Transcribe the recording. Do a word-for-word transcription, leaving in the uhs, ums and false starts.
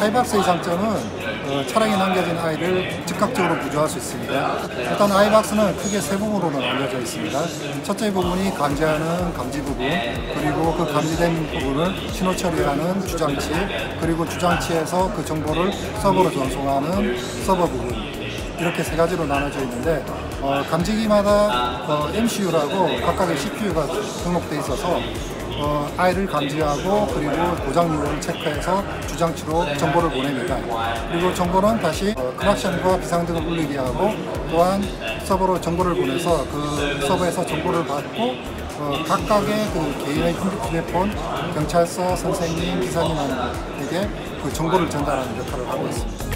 아이박스의 장점은 어, 차량에 남겨진 아이를 즉각적으로 구조할 수 있습니다. 일단 아이박스는 크게 세 부분으로 나뉘어져 있습니다. 첫째 부분이 감지하는 감지 부분, 그리고 그 감지된 부분을 신호 처리하는 주장치, 그리고 주장치에서 그 정보를 서버로 전송하는 서버 부분, 이렇게 세 가지로 나눠져 있는데 어, 감지기마다 어, 엠씨유라고 각각의 씨피유가 등록되어 있어서 어, 아이를 감지하고 그리고 고장 여부를 체크해서 주장치로 정보를 보냅니다. 그리고 정보는 다시 어, 클락션과 비상등을 울리게 하고, 또한 서버로 정보를 보내서 그 서버에서 정보를 받고 어, 각각의 그 개인의 휴대폰, 경찰서, 선생님, 기사님에게 그 정보를 전달하는 역할을 하고 있습니다.